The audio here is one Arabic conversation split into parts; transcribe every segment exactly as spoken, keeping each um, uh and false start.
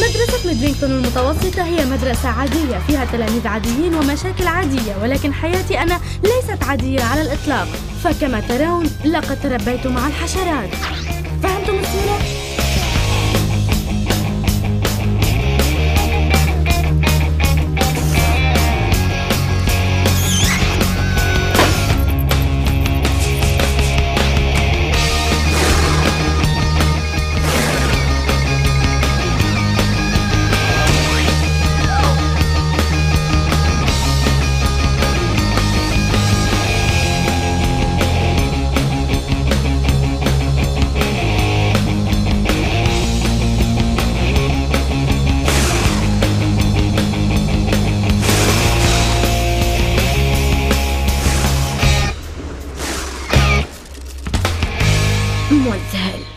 مدرسة ميدلينغتون المتوسطة هي مدرسة عادية فيها تلاميذ عاديين ومشاكل عادية، ولكن حياتي أنا ليست عادية على الإطلاق. فكما ترون لقد تربيت مع الحشرات. فهمتم الصورة؟ مذهل.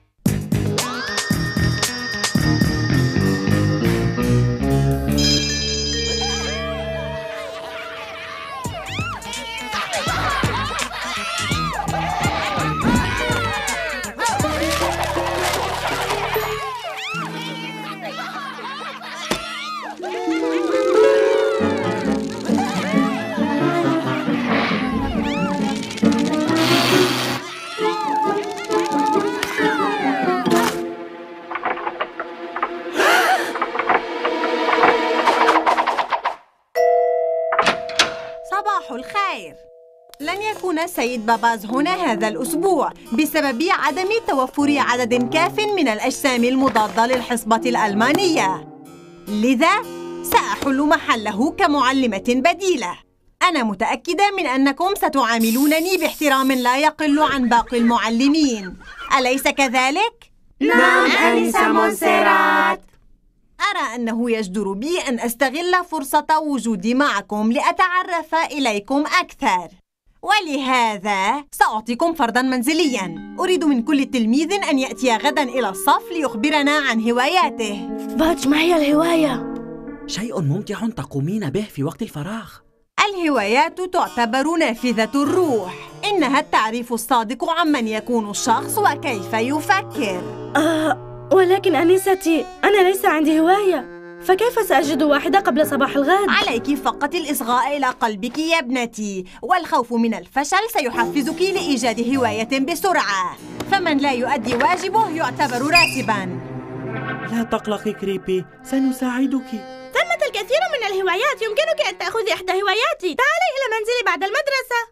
صباح الخير. لن يكون السيد باباز هنا هذا الأسبوع بسبب عدم توفر عدد كاف من الأجسام المضادة للحصبة الألمانية، لذا سأحل محله كمعلمة بديلة. أنا متأكدة من أنكم ستعاملونني باحترام لا يقل عن باقي المعلمين، أليس كذلك؟ نعم آنسة مونسيرات. أرى أنه يجدر بي أن أستغل فرصة وجودي معكم لأتعرف إليكم أكثر، ولهذا سأعطيكم فرضاً منزلياً. أريد من كل تلميذ أن يأتي غداً إلى الصف ليخبرنا عن هواياته. باتش، ما هي الهواية؟ شيء ممتع تقومين به في وقت الفراغ. الهوايات تعتبر نافذة الروح، إنها التعريف الصادق عمن يكون الشخص وكيف يفكر. آه ولكن أنيستي، أنا ليس عندي هواية، فكيف سأجد واحدة قبل صباح الغد؟ عليك فقط الإصغاء إلى قلبك يا ابنتي، والخوف من الفشل سيحفزك لإيجاد هواية بسرعة، فمن لا يؤدي واجبه يعتبر راتباً. لا تقلقي كريبي، سنساعدك. ثمة الكثير من الهوايات، يمكنك أن تأخذي إحدى هواياتي. تعالي إلى منزلي بعد المدرسة.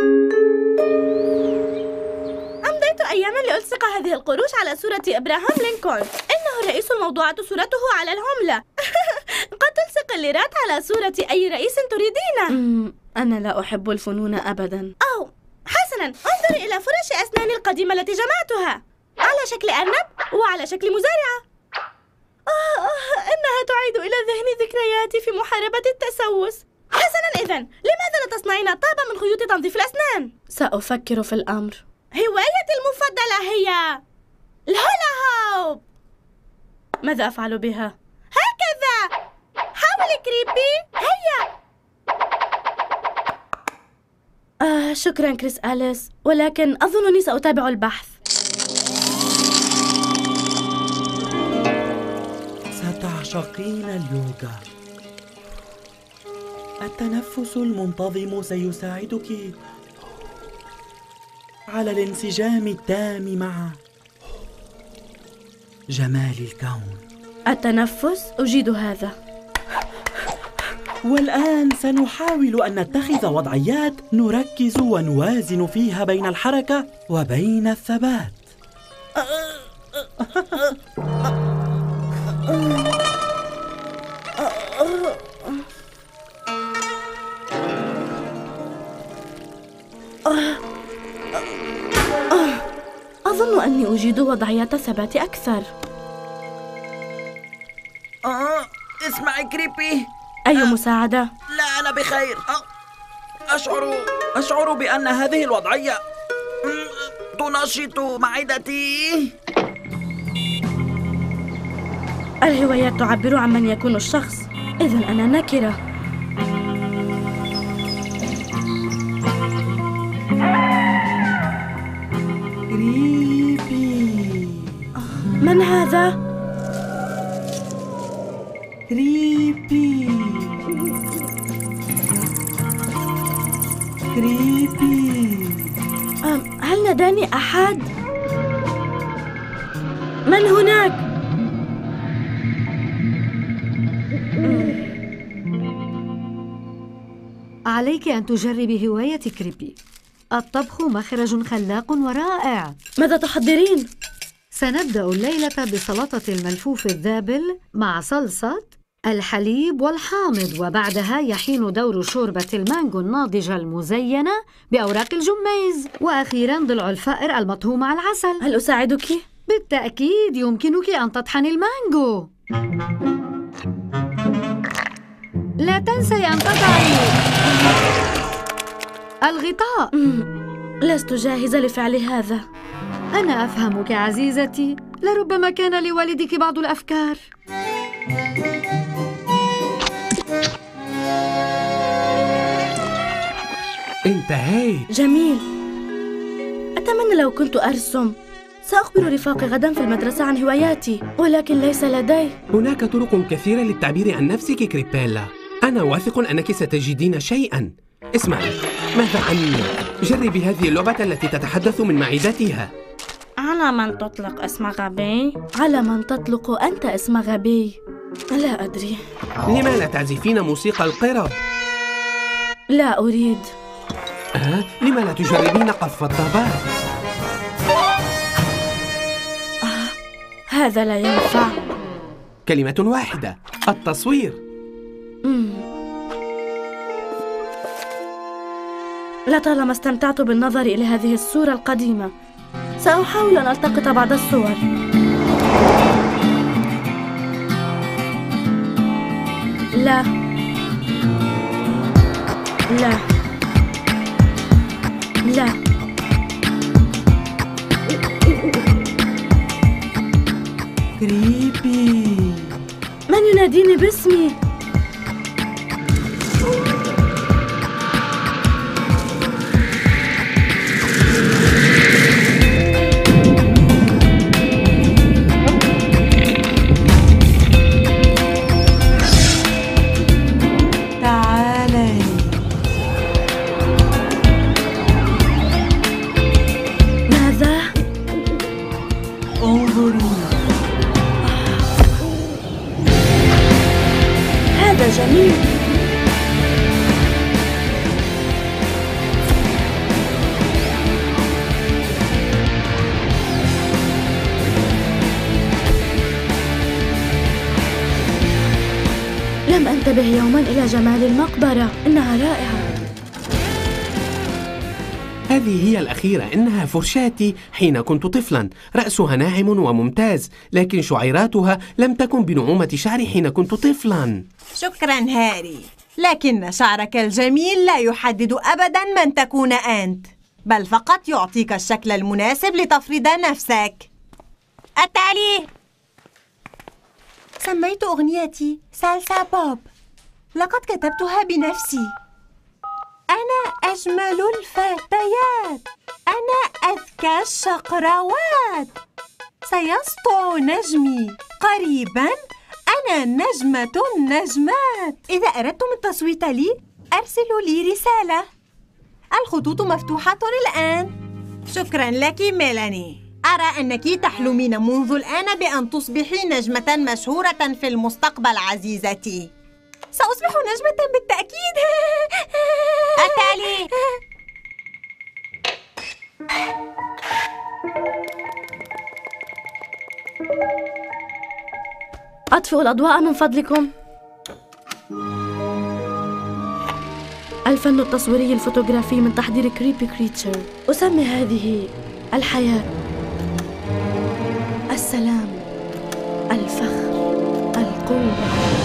أمضيت أياماً لألصق هذه القروش على صورة إبراهام لينكولن. إنه الرئيس الموضوعة صورته على العملة. قد تلصق الليرات على صورة أي رئيس تريدينه. أنا لا أحب الفنون أبداً. أو حسناً، انظري إلى فرش أسناني القديمة التي جمعتها على شكل أرنب وعلى شكل مزارعة. آه آه إنها تعيد إلى ذهني ذكرياتي في محاربة التسوس. حسناً، إذن لماذا لا تصنعين طابة من خيوط تنظيف الأسنان؟ سأفكر في الأمر. هوايتي المفضلة هي الهولا هوب. ماذا أفعل بها؟ هكذا. حاولي كريبي، هيا. آه شكراً كريس أليس، ولكن أظنني سأتابع البحث. ستعشقين اليوغا. التنفس المنتظم سيساعدك على الانسجام التام مع جمال الكون. التنفس أجيد هذا. والآن سنحاول أن نتخذ وضعيات نركز ونوازن فيها بين الحركة وبين الثبات. أظن أني أجيد وضعية الثبات أكثر. آه، اسمعي كريبي. أي مساعدة؟ لا، أنا بخير. أشعر أشعر بأن هذه الوضعية تنشط معدتي. الهوايات تعبر عن من يكون الشخص، إذن أنا نكرة. كريبي. من هذا؟ كريبي كريبي. أم هل ناداني أحد؟ من هناك؟ عليك أن تجربي هواية كريبي. الطبخ مخرج خلاق ورائع. ماذا تحضرين؟ سنبدأ الليلة بسلطة الملفوف الذابل مع صلصة الحليب والحامض، وبعدها يحين دور شوربة المانجو الناضجة المزينة بأوراق الجميز، وأخيراً ضلع الفأر المطهو مع العسل. هل أساعدك؟ بالتأكيد يمكنك أن تطحني المانجو. لا تنسي أن تضعي الغطاء. لست جاهزة لفعل هذا. أنا أفهمك عزيزتي، لربما كان لوالدك بعض الأفكار. انتهيت. جميل. أتمنى لو كنت أرسم. سأخبر رفاقي غدا في المدرسة عن هواياتي، ولكن ليس لدي. هناك طرق كثيرة للتعبير عن نفسك كريبيلا. أنا واثق أنك ستجدين شيئاً. اسمعي، ماذا عني؟ جربي هذه اللعبة التي تتحدث من معدتها. على من تطلق اسم غبي؟ على من تطلق أنت اسم غبي؟ لا أدري. لما لا تعزفين موسيقى القرب؟ لا أريد. أه؟ لما لا تجربين قذف الضباب؟ آه، هذا لا ينفع. كلمة واحدة، التصوير. مم. لطالما استمتعت بالنظر إلى هذه الصورة القديمة، سأحاول أن ألتقط بعض الصور. لا لا لا. كريبي. من يناديني باسمي؟ هذا جميل. لم أنتبه يوما إلى جمال المقبرة، إنها رائعة. هذه هي الأخيرة، إنها فرشاتي حين كنت طفلاً. رأسها ناعم وممتاز، لكن شعيراتها لم تكن بنعومة شعري حين كنت طفلاً. شكراً هاري، لكن شعرك الجميل لا يحدد أبداً من تكون أنت، بل فقط يعطيك الشكل المناسب لتفرض نفسك. التالي سميت أغنيتي سالسا بوب. لقد كتبتها بنفسي. أنا أجمل الفتيات، أنا أذكى الشقراوات، سيسطع نجمي قريباً، أنا نجمة النجمات. إذا أردتم التصويت لي أرسلوا لي رسالة. الخطوط مفتوحة الآن. شكراً لك ميلاني. أرى أنك تحلمين منذ الآن بأن تصبحي نجمة مشهورة في المستقبل عزيزتي. سأصبح نجمة بالتأكيد. التالي أطفئوا الأضواء من فضلكم. الفن التصويري الفوتوغرافي من تحضير كريبي كريتشر. أسمي هذه الحياة، السلام، الفخر، القوة.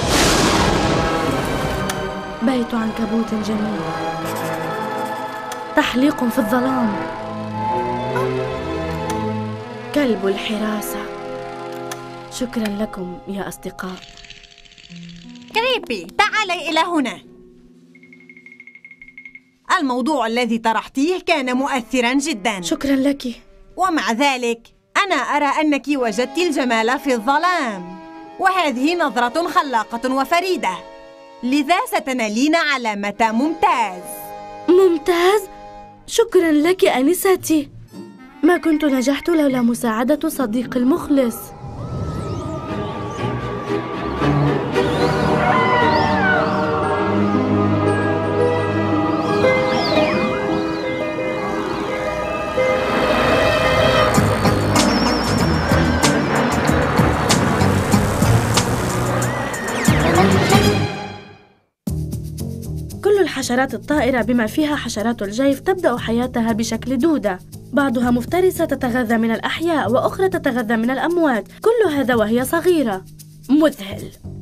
بيت عنكبوت جميل، تحليق في الظلام، كلب الحراسة. شكرا لكم يا أصدقاء. كريبي، تعالي إلى هنا. الموضوع الذي طرحتيه كان مؤثرا جدا. شكرا لك. ومع ذلك أنا أرى أنك وجدت الجمال في الظلام. وهذه نظرة خلاقة وفريدة، لذا ستنالين علامة ممتاز. ممتاز؟ شكراً لك أنستي. ما كنت نجحت لولا مساعدة صديقي المخلص. كل الحشرات الطائرة بما فيها حشرات الجيف تبدأ حياتها بشكل دودة، بعضها مفترسة تتغذى من الأحياء وأخرى تتغذى من الأموات، كل هذا وهي صغيرة. مذهل.